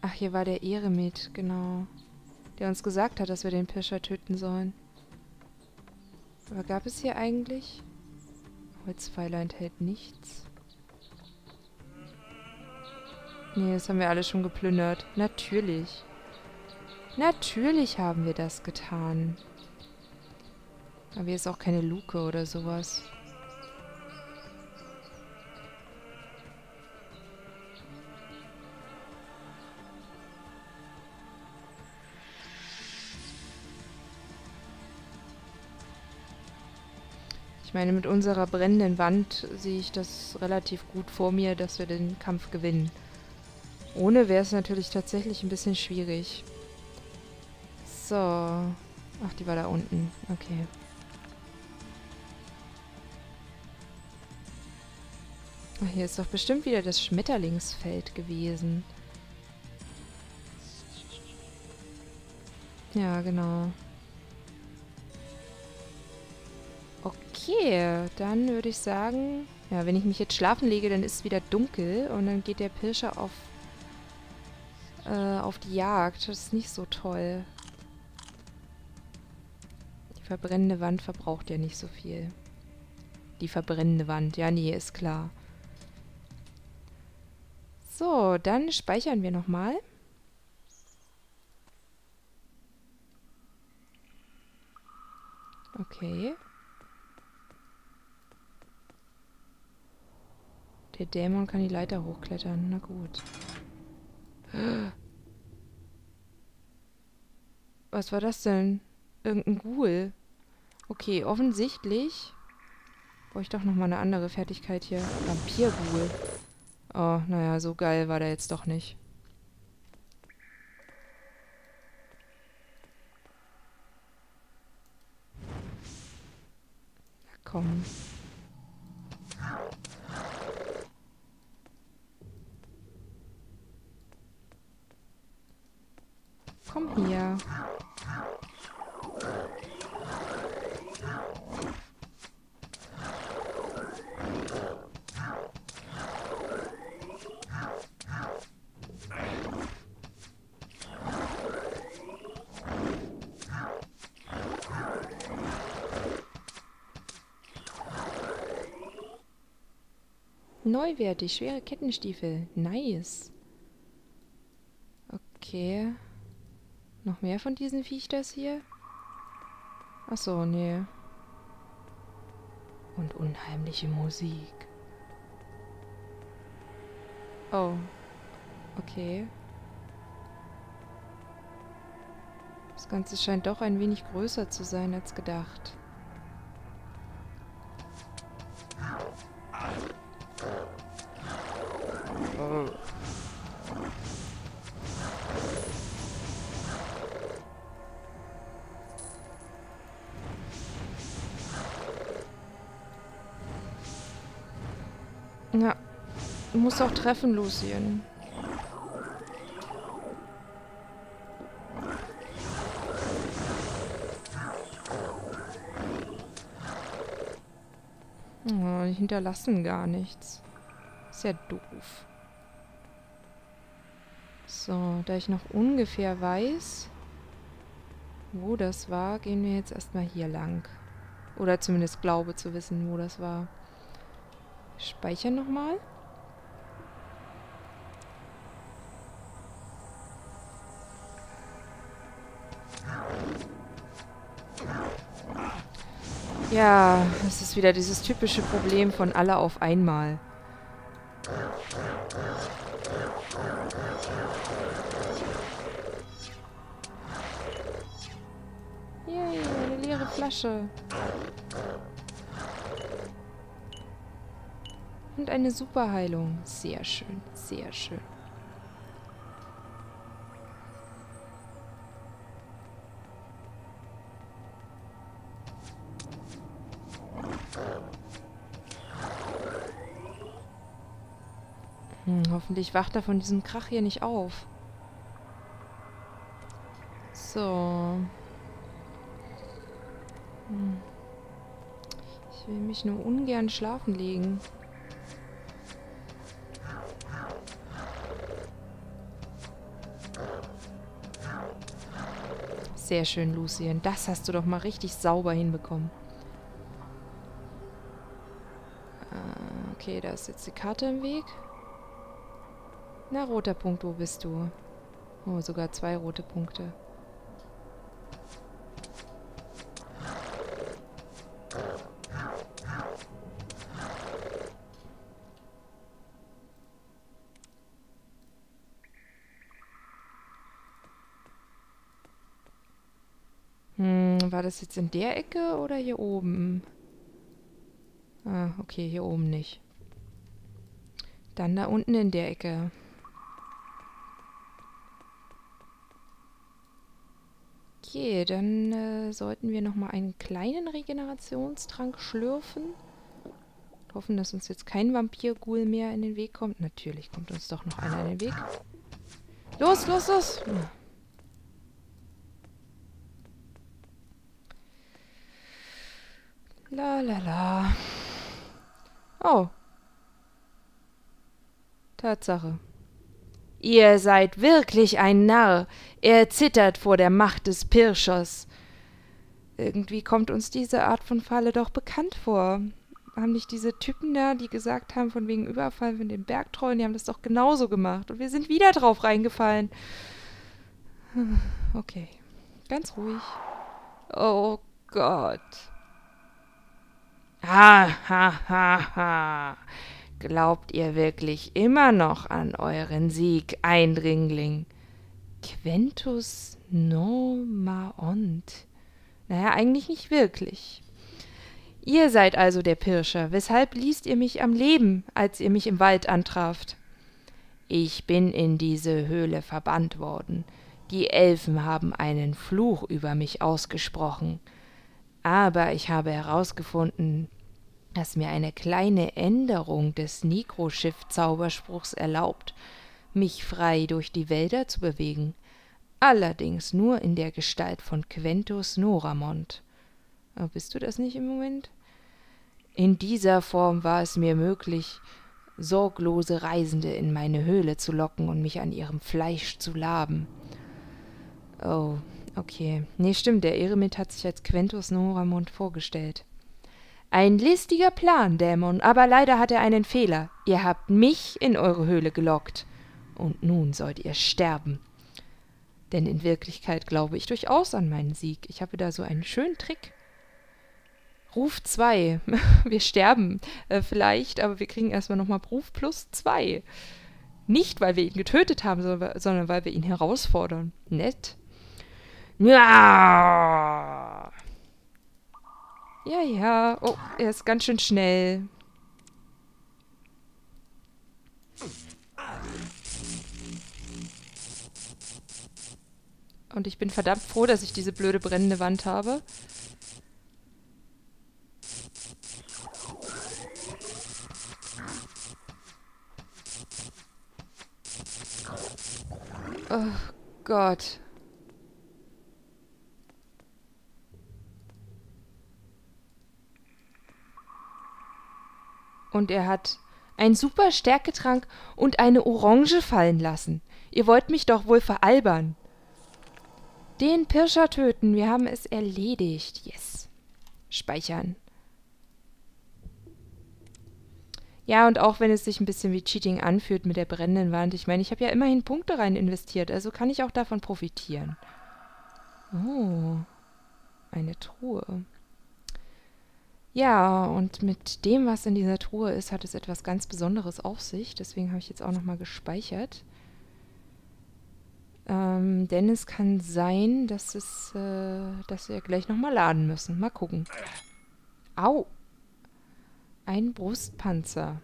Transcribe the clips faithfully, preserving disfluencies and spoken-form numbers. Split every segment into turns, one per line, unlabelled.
Ach, hier war der Eremit, genau. Der uns gesagt hat, dass wir den Pirscher töten sollen. Aber gab es hier eigentlich? Holzpfeiler enthält nichts. Nee, das haben wir alle schon geplündert. Natürlich. Natürlich haben wir das getan. Aber hier ist auch keine Luke oder sowas. Ich meine, mit unserer brennenden Wand sehe ich das relativ gut vor mir, dass wir den Kampf gewinnen. Ohne wäre es natürlich tatsächlich ein bisschen schwierig. So. Ach, die war da unten. Okay. Ach, hier ist doch bestimmt wieder das Schmetterlingsfeld gewesen. Ja, genau. Okay, dann würde ich sagen, ja, wenn ich mich jetzt schlafen lege, dann ist es wieder dunkel und dann geht der Pirscher auf, äh, auf die Jagd. Das ist nicht so toll. Die verbrennende Wand verbraucht ja nicht so viel. Die verbrennende Wand, ja, nee, ist klar. So, dann speichern wir nochmal. Okay. Der Dämon kann die Leiter hochklettern. Na gut. Was war das denn? Irgendein Ghoul. Okay, offensichtlich brauche ich doch nochmal eine andere Fertigkeit hier. Vampir-Ghoul. Oh, naja, so geil war der jetzt doch nicht. Na komm. Komm hier. Neuwertig, schwere Kettenstiefel. Nice. Okay. Noch mehr von diesen Viechters hier? Achso, nee. Und unheimliche Musik. Oh. Okay. Das Ganze scheint doch ein wenig größer zu sein als gedacht. Oh. Ja, du musst auch treffen, Lucien. Oh, die hinterlassen gar nichts. Ist ja doof. So, da ich noch ungefähr weiß, wo das war, gehen wir jetzt erstmal hier lang. Oder zumindest glaube zu wissen, wo das war. Speichern nochmal. Ja, es ist wieder dieses typische Problem von alle auf einmal. Yay, eine leere Flasche. Und eine Superheilung. Sehr schön, sehr schön. Hm, hoffentlich wacht er von diesem Krach hier nicht auf. So. Hm. Ich will mich nur ungern schlafen legen. Sehr schön, Lucien. Das hast du doch mal richtig sauber hinbekommen. Äh, okay, da ist jetzt die Karte im Weg. Na, roter Punkt, wo bist du? Oh, sogar zwei rote Punkte. Hm, war das jetzt in der Ecke oder hier oben? Ah, okay, hier oben nicht. Dann da unten in der Ecke. Okay, dann äh, sollten wir nochmal einen kleinen Regenerationstrank schlürfen. Hoffen, dass uns jetzt kein Vampir-Ghoul mehr in den Weg kommt. Natürlich kommt uns doch noch einer in den Weg. Los, los, los! La la la. Oh. Tatsache. Ihr seid wirklich ein Narr. Er zittert vor der Macht des Pirschers. Irgendwie kommt uns diese Art von Falle doch bekannt vor. Haben nicht diese Typen da, die gesagt haben, von wegen Überfall von den Bergtrollen, die haben das doch genauso gemacht. Und wir sind wieder drauf reingefallen. Okay. Ganz ruhig. Oh Gott. Ha, ha, ha, ha. Glaubt ihr wirklich immer noch an euren Sieg, Eindringling? Quentus Nomaont. Naja, eigentlich nicht wirklich. Ihr seid also der Pirscher. Weshalb ließt ihr mich am Leben, als ihr mich im Wald antraft? Ich bin in diese Höhle verbannt worden. Die Elfen haben einen Fluch über mich ausgesprochen. Aber ich habe herausgefunden, dass mir eine kleine Änderung des Nikroschiff-Zauberspruchs erlaubt, mich frei durch die Wälder zu bewegen. Allerdings nur in der Gestalt von Quentus Noramont. Oh, bist du das nicht im Moment? In dieser Form war es mir möglich, sorglose Reisende in meine Höhle zu locken und mich an ihrem Fleisch zu laben. Oh, okay. Nee, stimmt, der Eremit hat sich als Quentus Noramont vorgestellt. Ein listiger Plan, Dämon, aber leider hat er einen Fehler. Ihr habt mich in eure Höhle gelockt. Und nun sollt ihr sterben. Denn in Wirklichkeit glaube ich durchaus an meinen Sieg. Ich habe da so einen schönen Trick. Ruf zwei. Wir sterben äh, vielleicht, aber wir kriegen erstmal nochmal Ruf plus zwei. Nicht, weil wir ihn getötet haben, sondern weil wir ihn herausfordern. Nett. Ja. Ja, ja. Oh, er ist ganz schön schnell. Und ich bin verdammt froh, dass ich diese blöde brennende Wand habe. Oh Gott. Und er hat einen super Stärketrank und eine Orange fallen lassen. Ihr wollt mich doch wohl veralbern. Den Pirscher töten. Wir haben es erledigt. Yes. Speichern. Ja, und auch wenn es sich ein bisschen wie Cheating anfühlt mit der brennenden Wand. Ich meine, ich habe ja immerhin Punkte rein investiert. Also kann ich auch davon profitieren. Oh. Eine Truhe. Ja, und mit dem, was in dieser Truhe ist, hat es etwas ganz Besonderes auf sich. Deswegen habe ich jetzt auch nochmal gespeichert. Ähm, denn es kann sein, dass es, äh, dass wir gleich nochmal laden müssen. Mal gucken. Au! Ein Brustpanzer.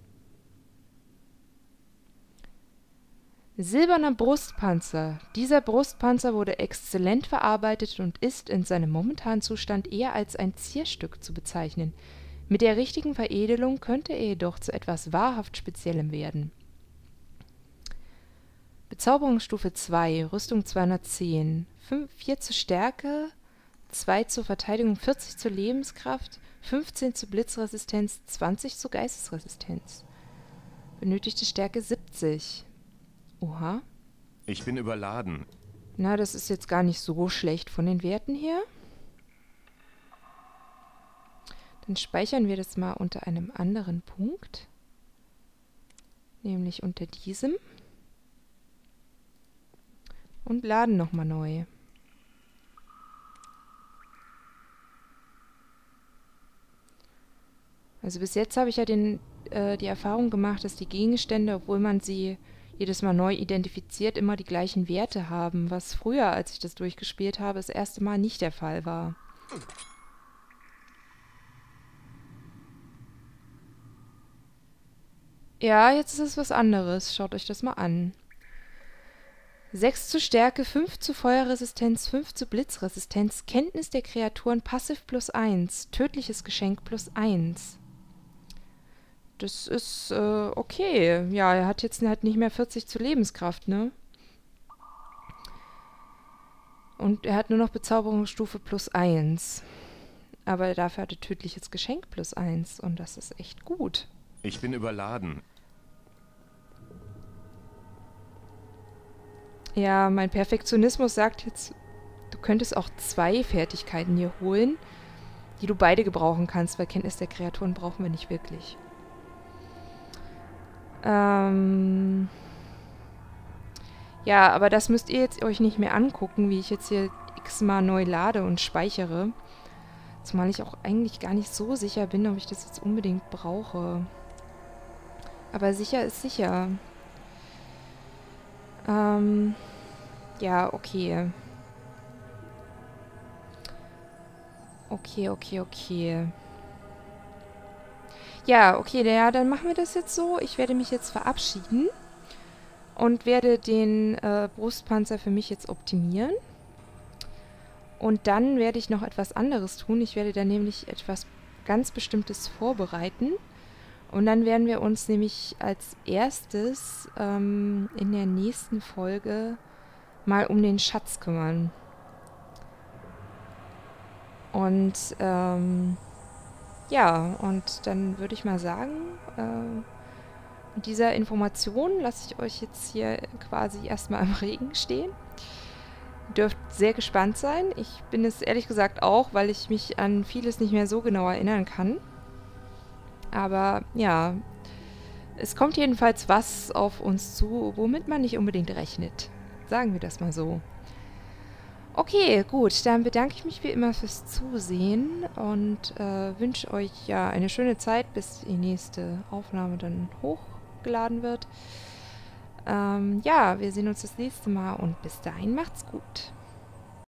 Silberner Brustpanzer. Dieser Brustpanzer wurde exzellent verarbeitet und ist in seinem momentanen Zustand eher als ein Zierstück zu bezeichnen. Mit der richtigen Veredelung könnte er jedoch zu etwas wahrhaft Speziellem werden. Bezauberungsstufe zwei, Rüstung zweihundertzehn, vier zur Stärke, zwei zur Verteidigung, vierzig zur Lebenskraft, fünfzehn zur Blitzresistenz, zwanzig zur Geistesresistenz. Benötigte Stärke siebzig. Oha.
Ich bin überladen.
Na, das ist jetzt gar nicht so schlecht von den Werten her. Dann speichern wir das mal unter einem anderen Punkt. Nämlich unter diesem. Und laden nochmal neu. Also bis jetzt habe ich ja den, äh, die Erfahrung gemacht, dass die Gegenstände, obwohl man sie jedes Mal neu identifiziert, immer die gleichen Werte haben, was früher, als ich das durchgespielt habe, das erste Mal nicht der Fall war. Ja, jetzt ist es was anderes. Schaut euch das mal an. sechs zu Stärke, fünf zu Feuerresistenz, fünf zu Blitzresistenz, Kenntnis der Kreaturen, Passiv plus eins, tödliches Geschenk plus eins. Das ist, äh, okay. Ja, er hat jetzt halt nicht mehr vierzig zu Lebenskraft, ne? Und er hat nur noch Bezauberungsstufe plus eins. Aber dafür hat er tödliches Geschenk plus eins. Und das ist echt gut.
Ich bin überladen.
Ja, mein Perfektionismus sagt jetzt, du könntest auch zwei Fertigkeiten hier holen, die du beide gebrauchen kannst, weil Kenntnis der Kreaturen brauchen wir nicht wirklich. Ähm ja, aber das müsst ihr jetzt euch nicht mehr angucken, wie ich jetzt hier x-mal neu lade und speichere. Zumal ich auch eigentlich gar nicht so sicher bin, ob ich das jetzt unbedingt brauche. Aber sicher ist sicher. Ähm, ja, okay. Okay, okay, okay. Ja, okay, ja, dann machen wir das jetzt so. Ich werde mich jetzt verabschieden und werde den äh, Brustpanzer für mich jetzt optimieren. Und dann werde ich noch etwas anderes tun. Ich werde dann nämlich etwas ganz Bestimmtes vorbereiten. Und dann werden wir uns nämlich als erstes ähm, in der nächsten Folge mal um den Schatz kümmern. Und ähm, ja, und dann würde ich mal sagen, äh, mit dieser Information lasse ich euch jetzt hier quasi erstmal im Regen stehen. Ihr dürft sehr gespannt sein. Ich bin es ehrlich gesagt auch, weil ich mich an vieles nicht mehr so genau erinnern kann. Aber ja, es kommt jedenfalls was auf uns zu, womit man nicht unbedingt rechnet. Sagen wir das mal so. Okay, gut, dann bedanke ich mich wie immer fürs Zusehen und äh, wünsche euch ja eine schöne Zeit, bis die nächste Aufnahme dann hochgeladen wird. Ähm, ja, wir sehen uns das nächste Mal und bis dahin macht's gut.